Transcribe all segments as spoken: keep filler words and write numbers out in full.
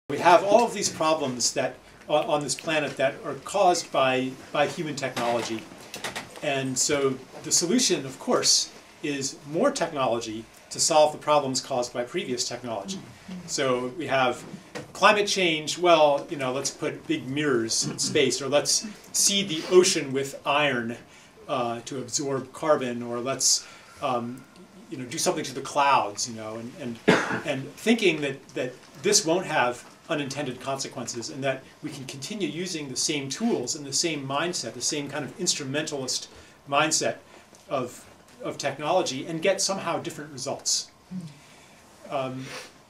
We have all of these problems that on this planet that are caused by, by human technology. And so the solution, of course, is more technology to solve the problems caused by previous technology. So we have climate change. Well, you know, let's put big mirrors in space, or let's seed the ocean with iron uh, to absorb carbon, or let's um, you know, do something to the clouds, you know, and, and, and thinking that, that this won't have unintended consequences, and that we can continue using the same tools and the same mindset, the same kind of instrumentalist mindset of, of technology, and get somehow different results. Um,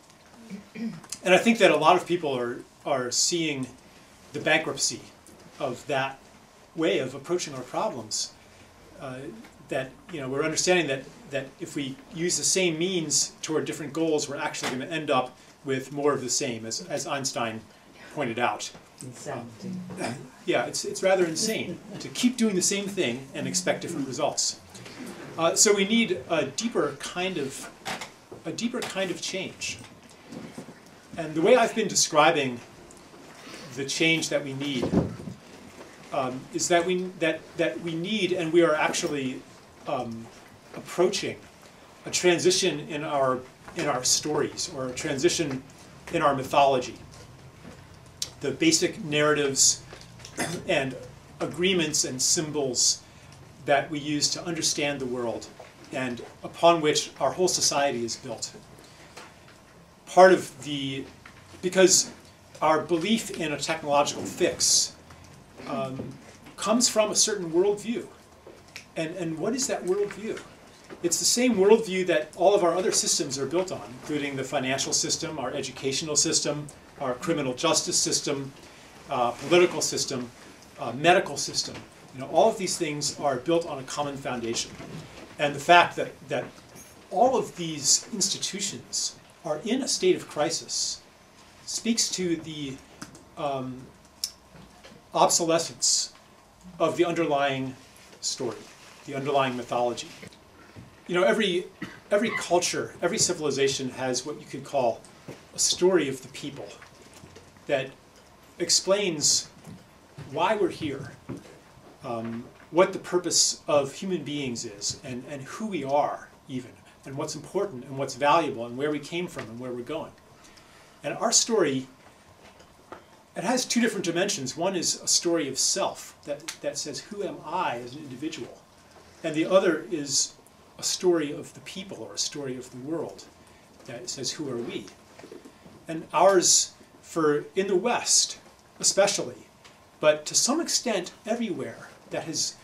and I think that a lot of people are, are seeing the bankruptcy of that way of approaching our problems. Uh, that, you know, we're understanding that, that if we use the same means toward different goals, we're actually going to end up with more of the same, as, as Einstein pointed out. Um, yeah, it's, it's rather insane to keep doing the same thing and expect different results. Uh, so we need a deeper kind of, a deeper kind of change. And the way I've been describing the change that we need um, is that we, that, that we need, and we are actually um, approaching a transition in our in our stories, or a transition in our mythology. The basic narratives and agreements and symbols that we use to understand the world, and upon which our whole society is built. Part of the, because our belief in a technological fix um, comes from a certain worldview. And, and what is that worldview? It's the same worldview that all of our other systems are built on, including the financial system, our educational system, our criminal justice system, uh, political system, uh, medical system. You know, all of these things are built on a common foundation. And the fact that, that all of these institutions are in a state of crisis speaks to the um, obsolescence of the underlying story, the underlying mythology. You know, every, every culture, every civilization has what you could call a story of the people that explains why we're here, um, what the purpose of human beings is, and, and who we are even, and what's important and what's valuable, and where we came from and where we're going. And our story, it has two different dimensions. One is a story of self that, that says, who am I as an individual? And the other is a story of the people, or a story of the world that says, who are we? And ours, for in the West especially, but to some extent everywhere that has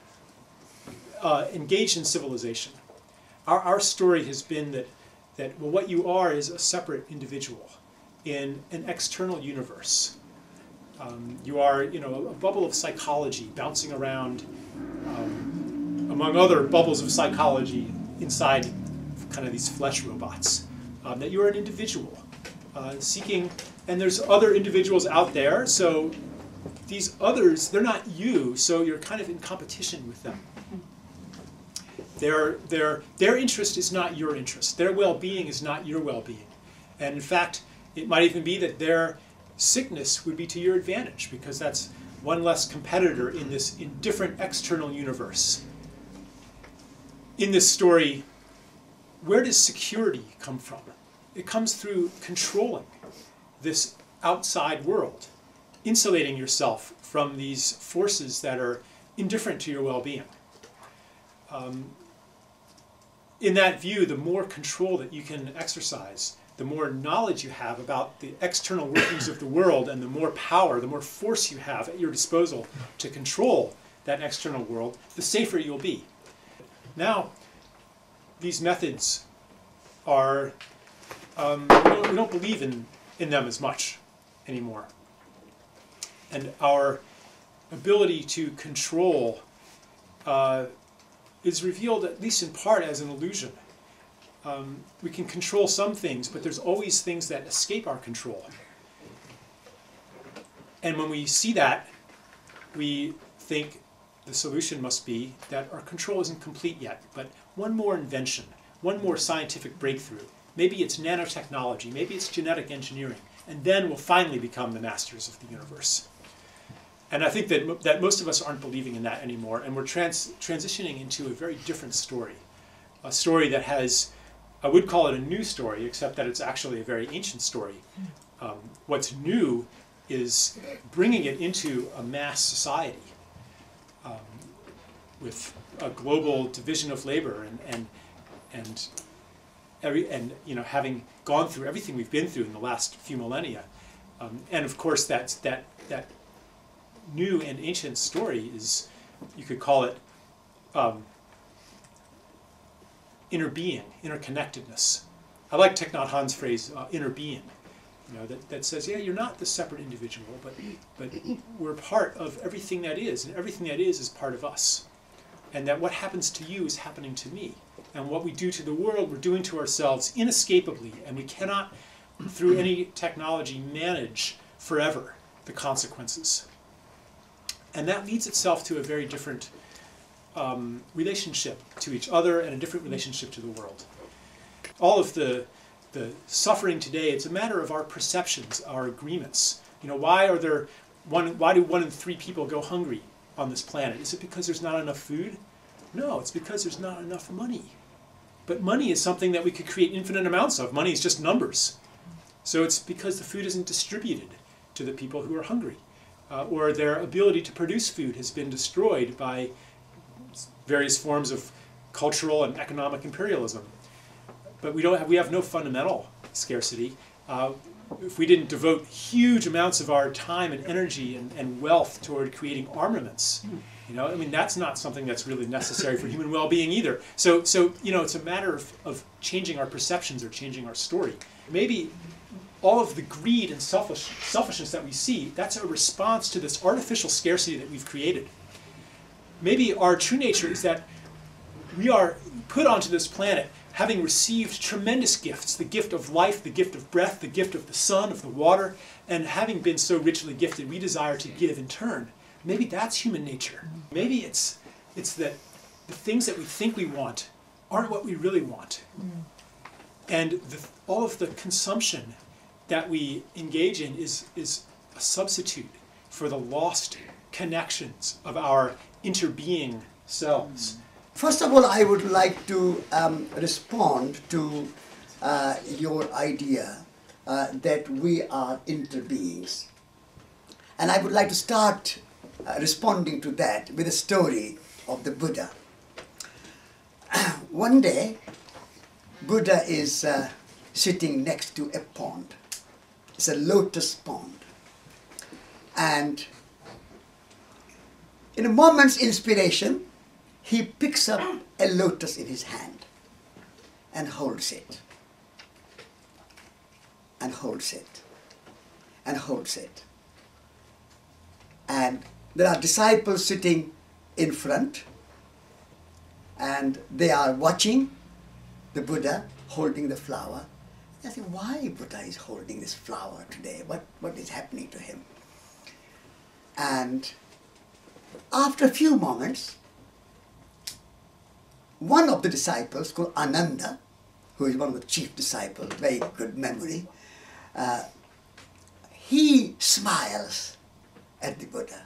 uh, engaged in civilization, our, our story has been that, that well, what you are is a separate individual in an external universe. Um, you are, you know, a bubble of psychology bouncing around um, among other bubbles of psychology inside kind of these flesh robots. Um, that you're an individual uh, seeking, and there's other individuals out there, so these others, they're not you, so you're kind of in competition with them. Their, their, their interest is not your interest. Their well-being is not your well-being. And in fact, it might even be that their sickness would be to your advantage, because that's one less competitor in this in different external universe. In this story, where does security come from? It comes through controlling this outside world, insulating yourself from these forces that are indifferent to your well-being. Um, in that view, the more control that you can exercise, the more knowledge you have about the external workings of the world, and the more power, the more force you have at your disposal to control that external world, the safer you'll be. Now, these methods are, um, we, don't, we don't believe in, in them as much anymore. And our ability to control uh, is revealed, at least in part, as an illusion. Um, we can control some things, but there's always things that escape our control. And when we see that, we think the solution must be that our control isn't complete yet, but one more invention, one more scientific breakthrough. Maybe it's nanotechnology, maybe it's genetic engineering. and then we'll finally become the masters of the universe. And I think that, that most of us aren't believing in that anymore, and we're trans transitioning into a very different story. A story that has, I would call it a new story, except that it's actually a very ancient story. Um, what's new is bringing it into a mass society um, with a global division of labor and, and, and, every, and you know, having gone through everything we've been through in the last few millennia. Um, and of course, that's, that, that new and ancient story is, you could call it um, interbeing, interconnectedness. I like Thich Nhat Hanh's phrase, uh, interbeing, you know, that, that says, yeah, you're not the separate individual, but, but we're part of everything that is, and everything that is is part of us. And that what happens to you is happening to me. And what we do to the world, we're doing to ourselves inescapably, and we cannot, through any technology, manage forever the consequences. And that leads itself to a very different um, relationship to each other and a different relationship to the world. All of the, the suffering today, it's a matter of our perceptions, our agreements. You know, why are there one, why do one in three people go hungry on this planet? Is it because there's not enough food? No, it's because there's not enough money. But money is something that we could create infinite amounts of. Money is just numbers. So it's because the food isn't distributed to the people who are hungry. Uh, or their ability to produce food has been destroyed by various forms of cultural and economic imperialism. But we don't have, we have no fundamental scarcity. Uh, if we didn't devote huge amounts of our time and energy and, and wealth toward creating armaments, you know, I mean, that's not something that's really necessary for human well-being either. So, so you know, it's a matter of, of changing our perceptions or changing our story. Maybe all of the greed and selfish, selfishness that we see, that's a response to this artificial scarcity that we've created. Maybe our true nature is that we are put onto this planet having received tremendous gifts, the gift of life, the gift of breath, the gift of the sun, of the water, and having been so richly gifted, we desire to give in turn. Maybe that's human nature. Maybe it's, it's that the things that we think we want aren't what we really want. And the, all of the consumption that we engage in is, is a substitute for the lost connections of our interbeing selves. First of all, I would like to um, respond to uh, your idea uh, that we are interbeings. And I would like to start uh, responding to that with a story of the Buddha. One day, Buddha is uh, sitting next to a pond. It's a lotus pond. And in a moment's inspiration, he picks up a lotus in his hand and holds it, and holds it, and holds it. And there are disciples sitting in front, and they are watching the Buddha holding the flower. They say, why Buddha is holding this flower today? What, what is happening to him? And after a few moments, one of the disciples, called Ananda, who is one of the chief disciples, very good memory, uh, he smiles at the Buddha.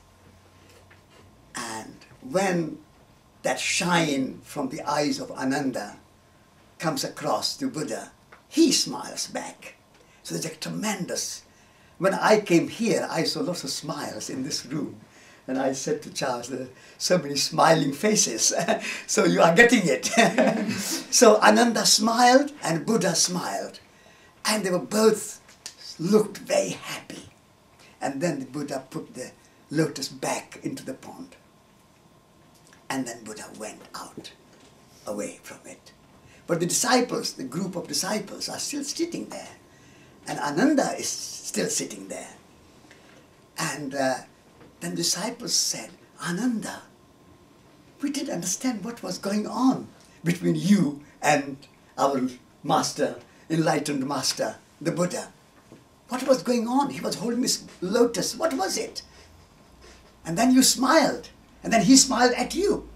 And when that shine from the eyes of Ananda comes across to Buddha, he smiles back. So there's a tremendous... When I came here, I saw lots of smiles in this room. And I said to Charles, there are so many smiling faces. So you are getting it. So Ananda smiled and Buddha smiled. And they were both looked very happy. And then the Buddha put the lotus back into the pond. And then Buddha went out, away from it. But the disciples, the group of disciples, are still sitting there. And Ananda is still sitting there. And uh, then the disciples said, Ananda, we didn't understand what was going on between you and our master, enlightened master, the Buddha. What was going on? He was holding this lotus. What was it? And then you smiled. And then he smiled at you.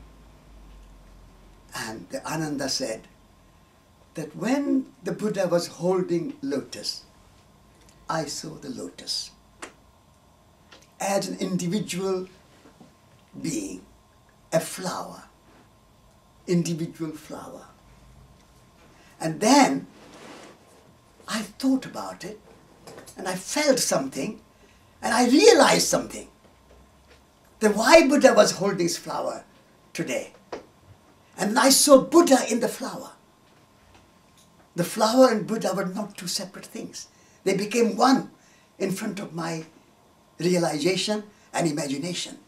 And the Ananda said that when the Buddha was holding lotus, I saw the lotus as an individual being, a flower, individual flower. And then I thought about it, and I felt something, and I realized something. Then why Buddha was holding this flower today. And I saw Buddha in the flower. The flower and Buddha were not two separate things. They became one in front of my realization and imagination.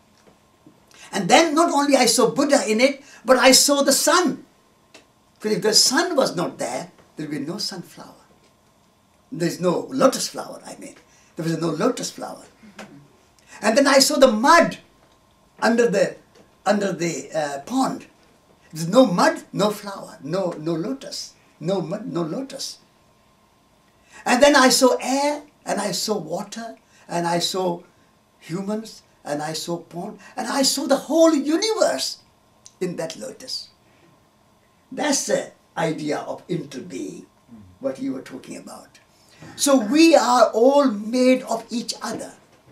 And then not only I saw Buddha in it, but I saw the sun. Because if the sun was not there, there would be no sunflower. There is no lotus flower, I mean. There was no lotus flower. And then I saw the mud under the, under the uh, pond. There's no mud, no flower, no, no lotus. No mud, no lotus. And then I saw air, and I saw water, and I saw humans, and I saw pond, and I saw the whole universe in that lotus. That's the idea of interbeing, what you were talking about. So we are all made of each other.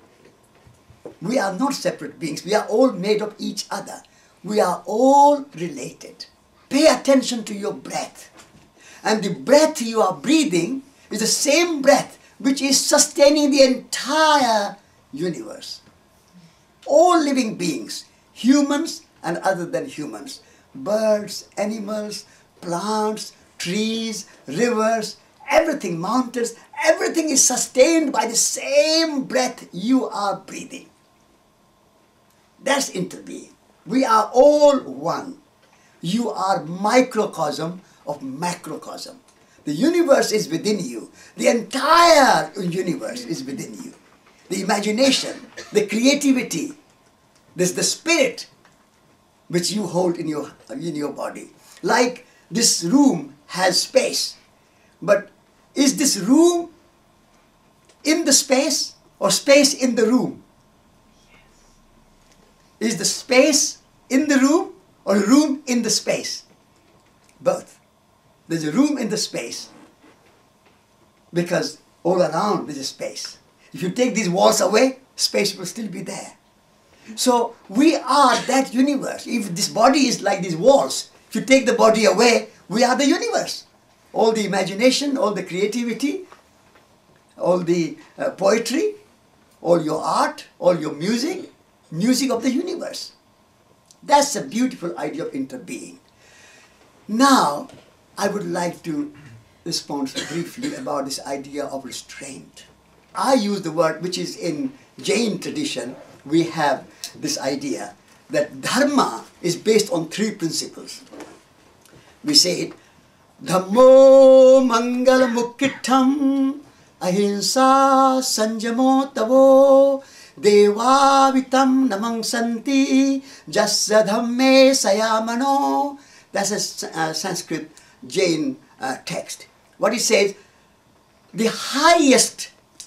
We are not separate beings. We are all made of each other. We are all related. Pay attention to your breath. And the breath you are breathing is the same breath which is sustaining the entire universe. All living beings, humans and other than humans, birds, animals, plants, trees, rivers, everything, mountains, everything is sustained by the same breath you are breathing. That's interbeing. We are all one. You are microcosm of macrocosm. The universe is within you. The entire universe is within you. The imagination, the creativity, there's the spirit which you hold in your, in your body. Like this room has space, but is this room in the space or space in the room? Is the space in the room or room in the space? Both. There's a room in the space because all around there's a space. If you take these walls away, space will still be there. So we are that universe. If this body is like these walls, if you take the body away, we are the universe. All the imagination, all the creativity, all the uh, poetry, all your art, all your music, music of the universe. That's a beautiful idea of interbeing. Now, I would like to respond briefly about this idea of restraint. I use the word which is in Jain tradition. We have this idea that dharma is based on three principles. We say it, Dhammo mangala mukkhitham ahimsa sanjamo tavo deva vitam namang santi jasya dhamme sayamano. That's a uh, Sanskrit Jain uh, text. What it says, the highest,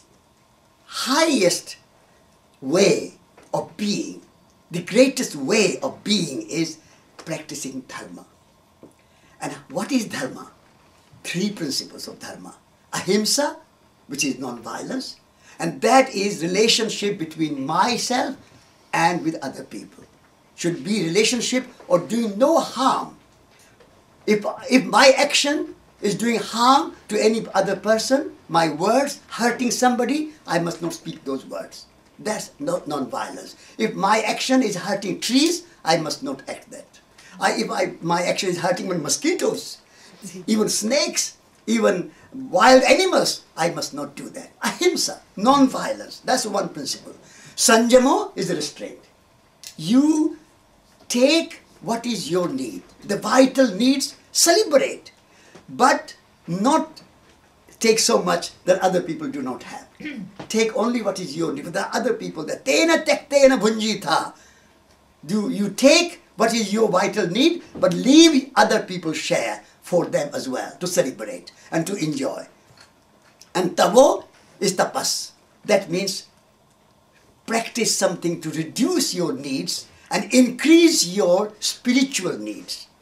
highest way of being, the greatest way of being is practicing dharma. And what is dharma? Three principles of dharma. Ahimsa, which is non-violence, and that is relationship between myself and with other people. Should be relationship or doing no harm. If, if my action is doing harm to any other person, my words hurting somebody, I must not speak those words. That's not non-violence. If my action is hurting trees, I must not act that. I, if I, my action is hurting mosquitoes, even snakes, even wild animals, I must not do that. Ahimsa, non-violence, that's one principle. Sanjamo is the restraint. You take what is your need. The vital needs, celebrate, but not take so much that other people do not have. Take only what is your need. But there are other people that tena tektena bhunjitha. Do you take what is your vital need, but leave other people share for them as well, to celebrate and to enjoy. And tavo is tapas. That means practice something to reduce your needs and increase your spiritual needs.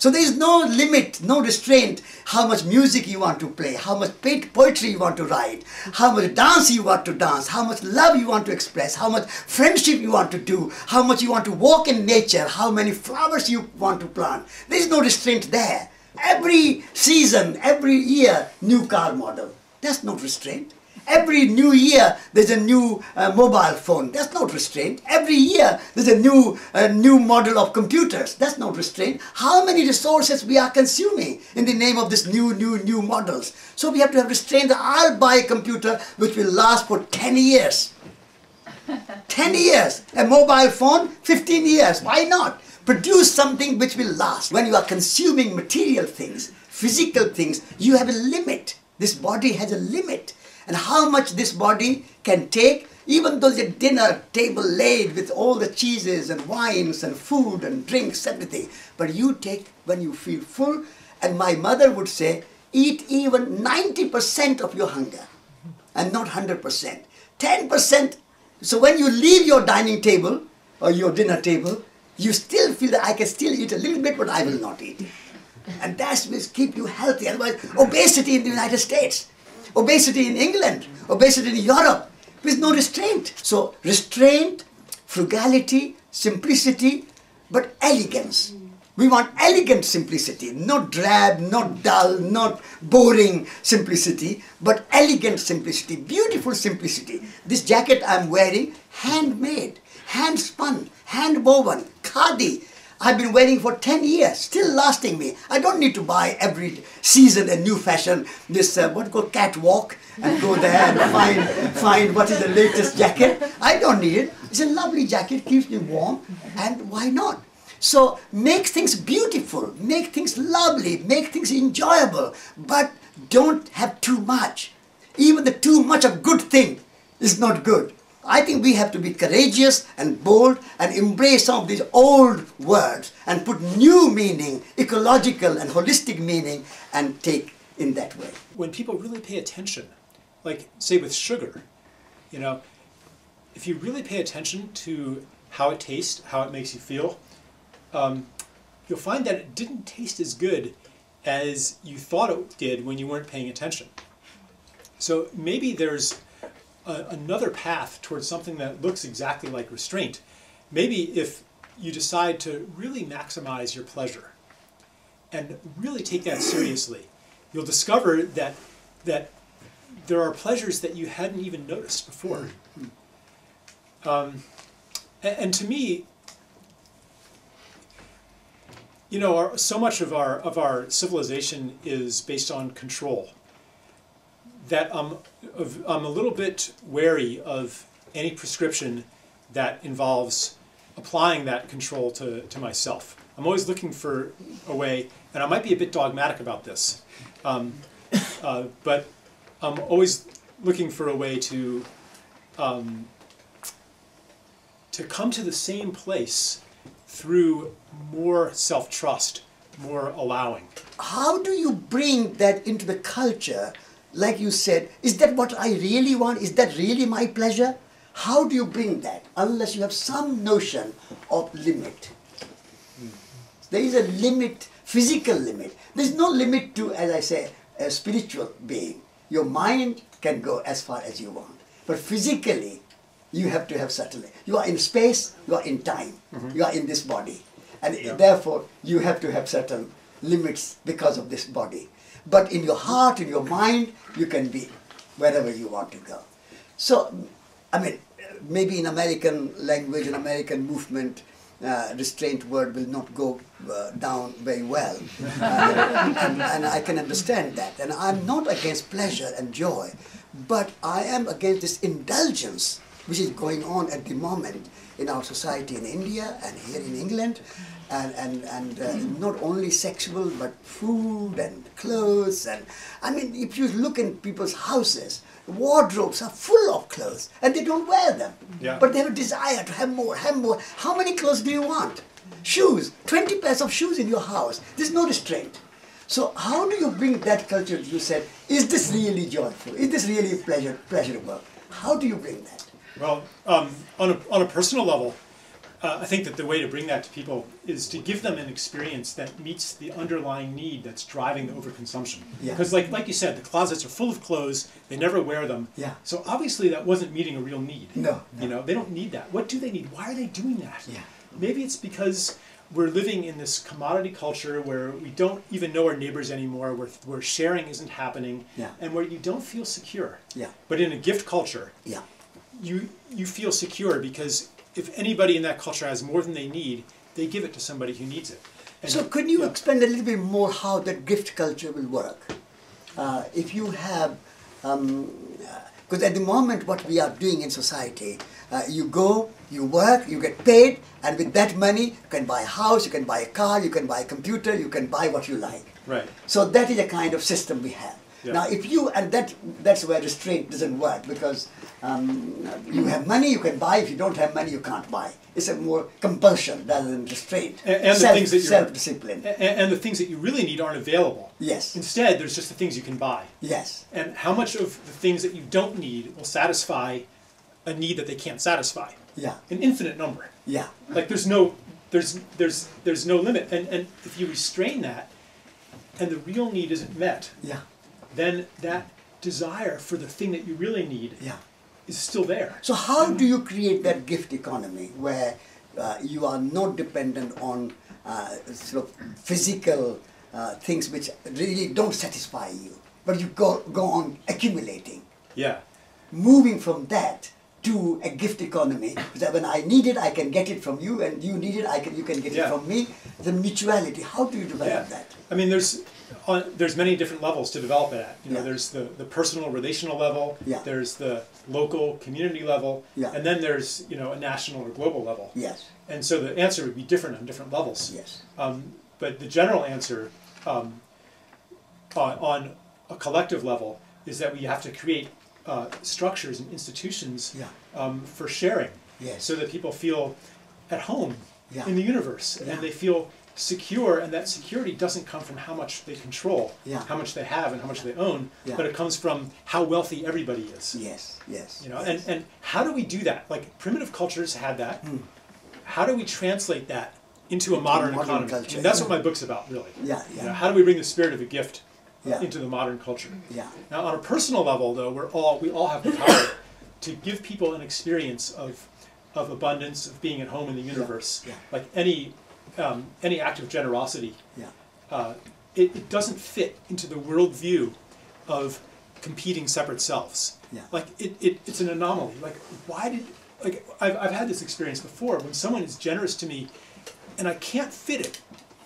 So there is no limit, no restraint, how much music you want to play, how much poetry you want to write, how much dance you want to dance, how much love you want to express, how much friendship you want to do, how much you want to walk in nature, how many flowers you want to plant. There is no restraint there. Every season, every year, new car model. That's not restraint. Every new year, there's a new uh, mobile phone. That's not restraint. Every year, there's a new, uh, new model of computers. That's not restraint. How many resources we are consuming in the name of this new, new, new models. So we have to have restraint. I'll buy a computer which will last for ten years. ten years. A mobile phone, fifteen years. Why not? Produce something which will last. When you are consuming material things, physical things, you have a limit. This body has a limit. And how much this body can take, even though the dinner table laid with all the cheeses and wines and food and drinks, everything. But you take when you feel full, and my mother would say, eat even ninety percent of your hunger, and not one hundred percent. ten percent. So when you leave your dining table, or your dinner table, you still feel that I can still eat a little bit, but I will not eat. And that will keep you healthy. Otherwise, obesity in the United States. Obesity in England, obesity in Europe, with no restraint. So restraint, frugality, simplicity, but elegance. We want elegant simplicity, not drab, not dull, not boring simplicity, but elegant simplicity, beautiful simplicity. This jacket I'm wearing, handmade, hand spun, hand woven, khadi. I've been wearing for ten years, still lasting me. I don't need to buy every season a new fashion, this uh, what called catwalk, and go there and find, find what is the latest jacket. I don't need it. It's a lovely jacket, keeps me warm, and why not? So make things beautiful, make things lovely, make things enjoyable, but don't have too much. Even the too much of good thing is not good. I think we have to be courageous and bold and embrace some of these old words and put new meaning, ecological and holistic meaning, and take in that way. When people really pay attention, like say with sugar, you know, if you really pay attention to how it tastes, how it makes you feel, um, you'll find that it didn't taste as good as you thought it did when you weren't paying attention. So maybe there's A, another path towards something that looks exactly like restraint. Maybe if you decide to really maximize your pleasure and really take that seriously, you'll discover that that there are pleasures that you hadn't even noticed before. Um, and, and to me, you know, our, so much of our of our civilization is based on control, that I'm, I'm a little bit wary of any prescription that involves applying that control to, to myself. I'm always looking for a way, and I might be a bit dogmatic about this, um, uh, but I'm always looking for a way to, um, to come to the same place through more self-trust, more allowing. How do you bring that into the culture? Like you said, is that what I really want? Is that really my pleasure? How do you bring that? Unless you have some notion of limit. Mm. There is a limit, physical limit. There's no limit to, as I say, a spiritual being. Your mind can go as far as you want. But physically, you have to have certain. You are in space, you are in time. Mm-hmm. You are in this body. And yeah. Therefore, you have to have certain limits because of this body. But in your heart, in your mind, you can be wherever you want to go. So, I mean, maybe in American language, in American movement, uh, restraint word will not go uh, down very well. Uh, and, and I can understand that. And I'm not against pleasure and joy, but I am against this indulgence which is going on at the moment in our society in India and here in England. And, and, and uh, not only sexual, but food and clothes. And I mean, if you look in people's houses, wardrobes are full of clothes and they don't wear them. Yeah. But they have a desire to have more, have more. How many clothes do you want? Shoes, twenty pairs of shoes in your house. There's no restraint. So how do you bring that culture? You said, is this really joyful? Is this really pleasure, pleasurable? How do you bring that? Well, um, on, a, on a personal level, uh, I think that the way to bring that to people is to give them an experience that meets the underlying need that's driving the overconsumption. Because Yeah. like, like you said, the closets are full of clothes, they never wear them. Yeah. So obviously that wasn't meeting a real need. No, no. You know, they don't need that. What do they need? Why are they doing that? Yeah. Maybe it's because we're living in this commodity culture where we don't even know our neighbors anymore, where, where sharing isn't happening, Yeah. and where you don't feel secure. Yeah. But in a gift culture, Yeah. you you feel secure because if anybody in that culture has more than they need, they give it to somebody who needs it. And So could you yeah. expand a little bit more how that gift culture will work? Uh, if you have, because at the moment what we are doing in society, uh, you go, you work, you get paid, and with that money you can buy a house, you can buy a car, you can buy a computer, you can buy what you like. Right. So that is a kind of system we have. Yeah. Now if you, and that that's where restraint doesn't work, because um, you have money, you can buy. If you don't have money, you can't buy. It's a more compulsion rather than restraint. And, and Self, the things that you're, self-discipline. and, and the things that you really need aren't available. Yes. Instead, there's just the things you can buy. Yes. And how much of the things that you don't need will satisfy a need that they can't satisfy? Yeah. An infinite number. Yeah. Like there's no there's there's there's no limit. And and if you restrain that and the real need isn't met, Yeah. then that desire for the thing that you really need Yeah. is still there. So how do you create that gift economy where uh, you are not dependent on uh, sort of physical uh, things which really don't satisfy you, but you go, go on accumulating, Yeah. moving from that to a gift economy, that when I need it, I can get it from you, and you need it, I can, you can get Yeah. it from me. The mutuality, how do you develop Yeah. that? I mean, there's on, there's many different levels to develop it at. You know, Yeah. there's the, the personal, relational level. Yeah. There's the local, community level. Yeah. And then there's you know a national or global level. Yes, And so the answer would be different on different levels. yes, Um, but the general answer um, on, on a collective level is that we have to create uh, structures and institutions Yeah. um, for sharing, Yes. so that people feel at home Yeah. in the universe, Yeah. and they feel secure, and that security doesn't come from how much they control, Yeah. how much they have and how much they own, Yeah. but it comes from how wealthy everybody is. yes, yes. You know, yes. and, and how do we do that? Like primitive cultures had that. How do we translate that into a modern, modern economy? culture, And that's yeah. what my book's about, really. Yeah, You yeah. know, how do we bring the spirit of a gift Yeah. into the modern culture? Yeah. Now, on a personal level, though, we're all we all have the power to give people an experience of of abundance, of being at home in the universe. Yeah. Like any um, any act of generosity, Yeah. uh, it, it doesn't fit into the worldview of competing separate selves. Yeah. Like it, it, it's an anomaly. Like why did like I've I've had this experience before when someone is generous to me, and I can't fit it.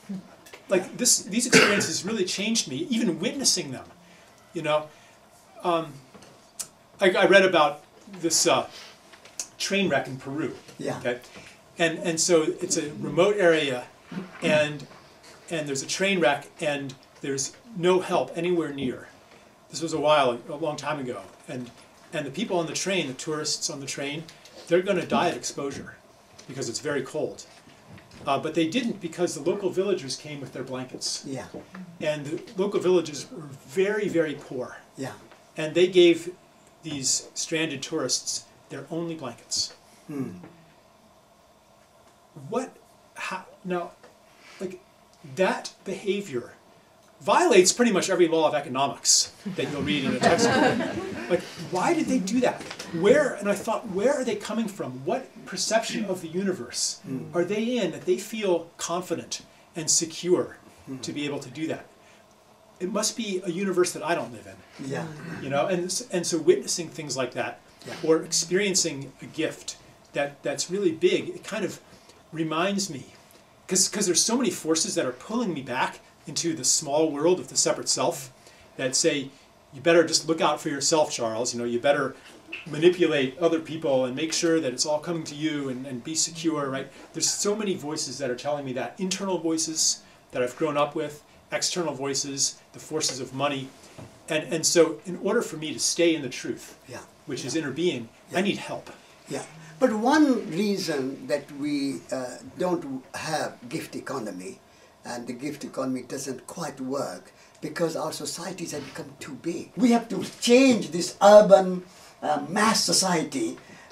Like this, these experiences really changed me. Even witnessing them, you know. Um, I, I read about this uh, train wreck in Peru. Yeah. Okay, and and so it's a remote area, and and there's a train wreck, and there's no help anywhere near. This was a while, a long time ago, and and the people on the train, the tourists on the train, they're going to die of exposure because it's very cold. Uh, but they didn't because the local villagers came with their blankets. Yeah. And the local villagers were very, very poor. Yeah. And they gave these stranded tourists their only blankets. Hmm. What, how, now, like, that behavior violates pretty much every law of economics that you'll read in a textbook. Like, why did they do that? Where, and I thought, where are they coming from? What perception of the universe Mm. are they in that they feel confident and secure Mm. to be able to do that? It must be a universe that I don't live in, Yeah. you know? And, s- and so witnessing things like that, Yeah. or experiencing a gift that, that's really big, it kind of reminds me, because because there's so many forces that are pulling me back into the small world of the separate self that say, you better just look out for yourself, Charles. You know, you better manipulate other people and make sure that it's all coming to you and, and be secure, right? There's so many voices that are telling me that. Internal voices that I've grown up with, external voices, the forces of money. And, and so in order for me to stay in the truth, Yeah. which Yeah. is inner being, Yeah. I need help. Yeah, but one reason that we uh, don't have gift economy, and the gift economy doesn't quite work, because our societies have become too big. We have to change this urban uh, mass society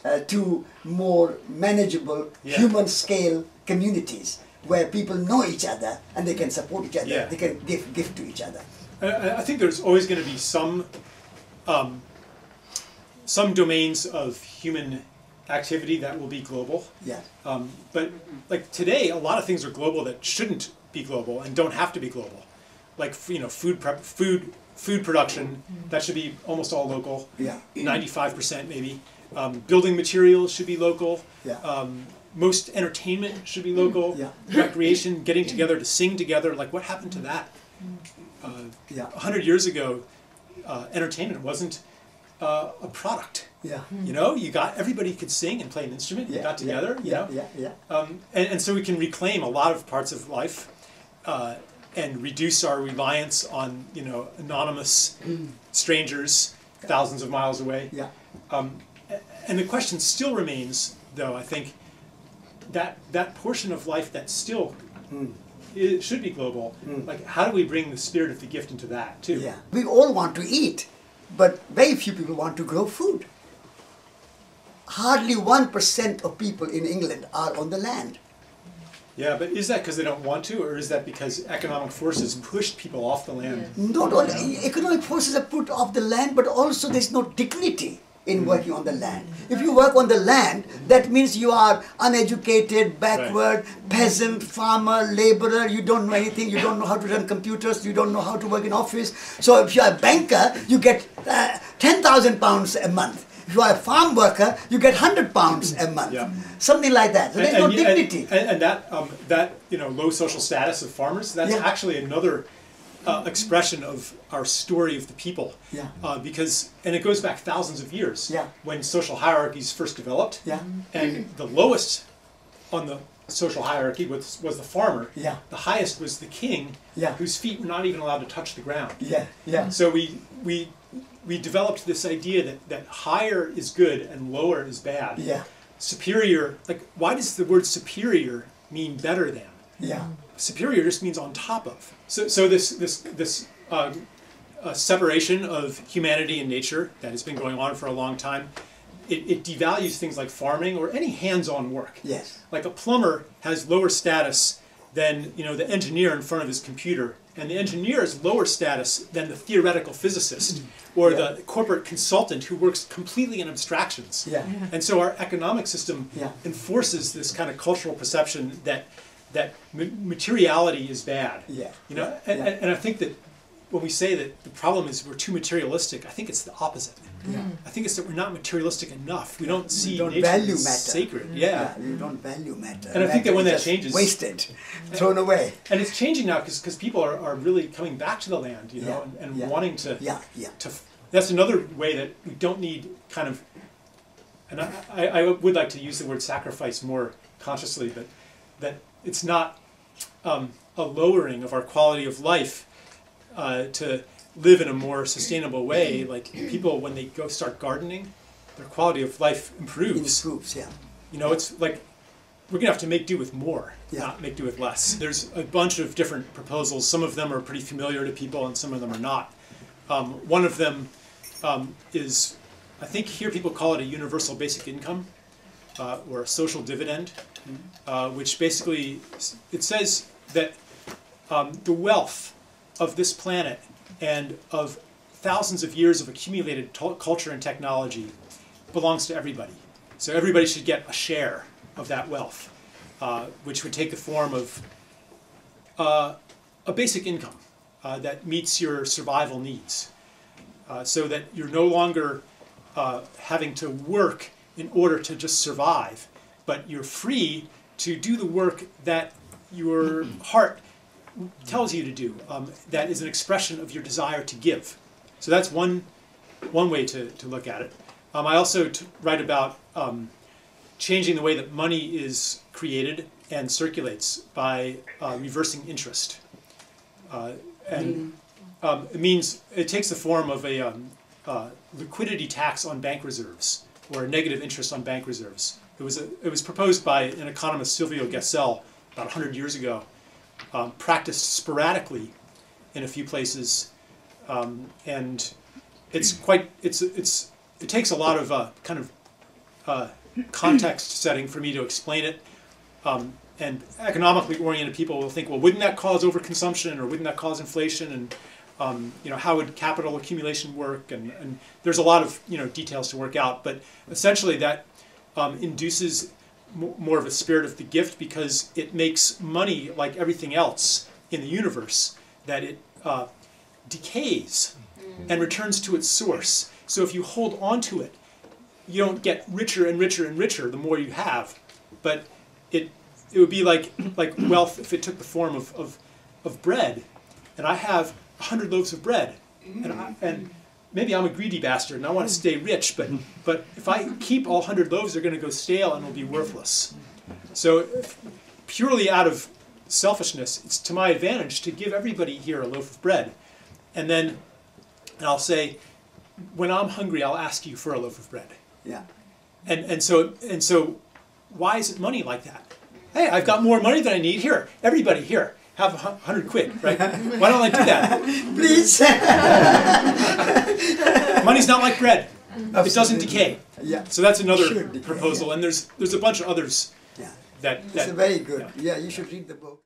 uh, to more manageable Yeah. human scale communities where people know each other and they can support each other, Yeah. they can give gift to each other. I, I think there's always going to be some um, some domains of human activity that will be global. Yeah. Um, but like today, a lot of things are global that shouldn't be global and don't have to be global. Like you know, food prep, food food production that should be almost all local. Yeah. ninety-five percent maybe. Um, building materials should be local. Yeah. Um, most entertainment should be local. Yeah. Recreation, getting together to sing together. Like what happened to that? Uh, Yeah. A hundred years ago, uh, entertainment wasn't uh, a product. Yeah. You know, you got everybody could sing and play an instrument. You Yeah, got together. Yeah. You Yeah. know, Yeah. Yeah. um, and, and so we can reclaim a lot of parts of life uh, and reduce our reliance on you know anonymous strangers thousands of miles away. Yeah. Um, a- and the question still remains, though. I think that that portion of life that still Mm. it should be global. Mm. Like, how do we bring the spirit of the gift into that too? Yeah. We all want to eat, but very few people want to grow food. Hardly one percent of people in England are on the land. Yeah, but is that because they don't want to, or is that because economic forces pushed people off the land? Not only economic forces are put off the land, but also there's no dignity in working on the land. If you work on the land, that means you are uneducated, backward, peasant, farmer, laborer, you don't know anything, you don't know how to run computers, you don't know how to work in office. So if you are a banker, you get uh, ten thousand pounds a month. If you are a farm worker, you get one hundred pounds a month. Yeah. Something like that. So there's and, no and, dignity. And, and that um, that you know low social status of farmers, that's Yeah. actually another uh, expression of our story of the people. Yeah. Uh, because and it goes back thousands of years. Yeah. When social hierarchies first developed. Yeah. And the lowest on the social hierarchy was was the farmer. Yeah. The highest was the king. Yeah. Whose feet were not even allowed to touch the ground. Yeah, yeah. So we we we developed this idea that, that higher is good and lower is bad. Yeah. Superior, like why does the word superior mean better than? Yeah. Superior just means on top of. So so this this this um, uh, separation of humanity and nature that has been going on for a long time, it, it devalues things like farming or any hands-on work. Yes. Like a plumber has lower status than you know the engineer in front of his computer, and the engineer is lower status than the theoretical physicist or Yeah. the corporate consultant who works completely in abstractions. Yeah. And so our economic system Yeah. enforces this kind of cultural perception that that ma- materiality is bad. Yeah. You know, Yeah. and, Yeah. and, and I think that when we say that the problem is we're too materialistic, I think it's the opposite. Yeah. I think it's that we're not materialistic enough. We don't see We don't nature value as matter. sacred. Yeah. Yeah, you don't value matter. And I think that when Matter that is changes- just wasted, thrown away. And it's changing now because people are, are really coming back to the land, you know, Yeah, and, and yeah, wanting to, Yeah, yeah. to. That's another way that we don't need kind of, and I, I, I would like to use the word sacrifice more consciously, but that it's not um, a lowering of our quality of life uh, to live in a more sustainable way. Like people, when they go start gardening, their quality of life improves. Improves, yeah. You know, it's like we're gonna have to make do with more, Yeah. not make do with less. There's a bunch of different proposals. Some of them are pretty familiar to people, and some of them are not. Um, one of them um, is, I think here people call it a universal basic income uh, or a social dividend, uh, which basically it says that um, the wealth of this planet and of thousands of years of accumulated to- culture and technology belongs to everybody. So everybody should get a share of that wealth, uh, which would take the form of uh, a basic income uh, that meets your survival needs, uh, so that you're no longer uh, having to work in order to just survive, but you're free to do the work that your heart tells you to do, um, that is an expression of your desire to give. So that's one, one way to, to look at it. Um, I also t- write about um, changing the way that money is created and circulates by uh, reversing interest. Uh, and um, it means, it takes the form of a um, uh, liquidity tax on bank reserves, or a negative interest on bank reserves. It was, a, it was proposed by an economist, Silvio Gesell, about one hundred years ago, um, practiced sporadically in a few places, um, and it's quite, it's, it's, it takes a lot of uh, kind of uh, context setting for me to explain it. Um, and economically oriented people will think, well, wouldn't that cause overconsumption, or wouldn't that cause inflation? And um, you know, how would capital accumulation work? And, and there's a lot of you know details to work out. But essentially, that um, induces m more of a spirit of the gift, because it makes money, like everything else in the universe, that it uh, decays and returns to its source. So if you hold on to it, you don't get richer and richer and richer the more you have, but it it would be like like wealth if it took the form of of, of bread, and I have a hundred loaves of bread, and I, and maybe I'm a greedy bastard and I want to stay rich, but but if I keep all hundred loaves, they're going to go stale and will be worthless. So purely out of selfishness, it's to my advantage to give everybody here a loaf of bread, and then and I'll say, when I'm hungry, I'll ask you for a loaf of bread. Yeah. And and so and so, why isn't money like that? Hey, I've got more money than I need. Here, everybody, here, have a hundred quid, right? Why don't I do that? Please. Money's not like bread; Absolutely. it doesn't decay. Yeah. So that's another Should decay, proposal, yeah. and there's there's a bunch of others. Yeah. That that It's very good. yeah. Yeah, you should read the book.